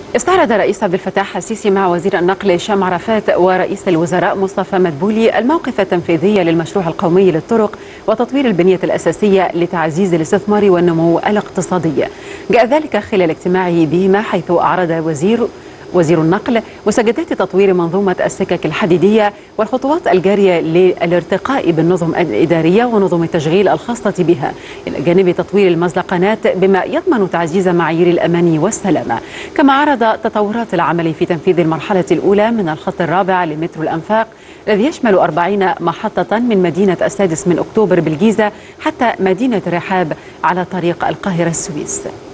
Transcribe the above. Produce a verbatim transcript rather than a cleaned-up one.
استعرض الرئيس عبد الفتاح السيسي مع وزير النقل هشام عرفات ورئيس الوزراء مصطفى مدبولي الموقف التنفيذي للمشروع القومي للطرق وتطوير البنية الأساسية لتعزيز الاستثمار والنمو الاقتصادي. جاء ذلك خلال اجتماعه بهما، حيث أعرض وزير وزير النقل مستجدات تطوير منظومة السكك الحديدية والخطوات الجارية للارتقاء بالنظم الإدارية ونظم التشغيل الخاصة بها، إلى جانب تطوير المزلقنات بما يضمن تعزيز معايير الأمان والسلامة. كما عرض تطورات العمل في تنفيذ المرحلة الأولى من الخط الرابع لمترو الأنفاق، الذي يشمل أربعين محطة من مدينة السادس من أكتوبر بالجيزة حتى مدينة رحاب على طريق القاهرة السويس.